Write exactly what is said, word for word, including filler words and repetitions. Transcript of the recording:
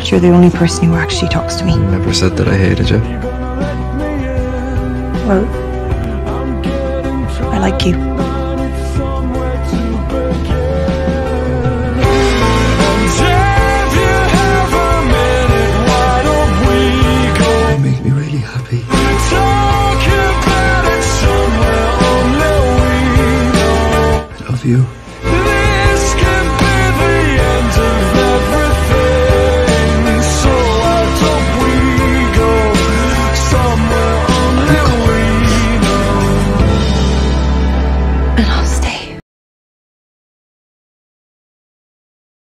But you're the only person who actually talks to me. I never said that I hated you. Well, I like you. You make me really happy. I love you.